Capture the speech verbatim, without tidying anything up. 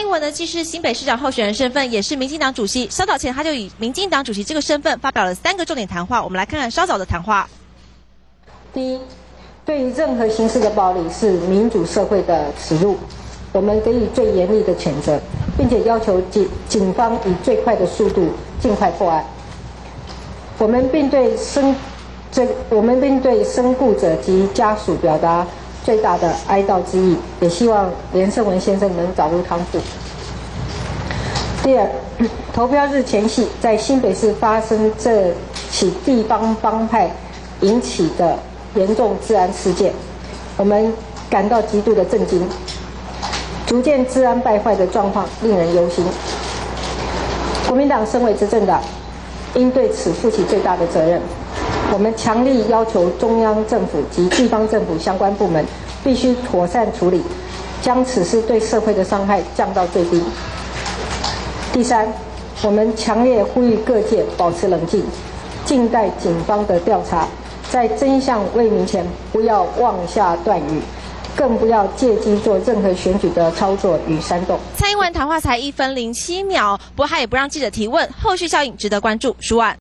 英文呢，既是新北市长候选人身份，也是民进党主席。稍早前，他就以民进党主席这个身份发表了三个重点谈话。我们来看看稍早的谈话。 第一，对于任何形式的暴力是民主社会的耻辱，我们给予最严厉的谴责，并且要求警警方以最快的速度尽快破案。我们并对身这我们并对身故者及家属表达最大的哀悼之意，也希望连胜文先生能早日康复。第二，投票日前夕，在新北市发生这起地方帮派引起的严重治安事件，我们感到极度的震惊，逐渐治安败坏的状况令人忧心。国民党身为执政党，应对此负起最大的责任。我们强力要求中央政府及地方政府相关部门必须妥善处理，将此事对社会的伤害降到最低。第三，我们强烈呼吁各界保持冷静，静待警方的调查，在真相未明前不要妄下断语，更不要借机做任何选举的操作与煽动。 蔡英文谈话才一分零七秒，不过他也不让记者提问，后续效应值得关注。舒婉。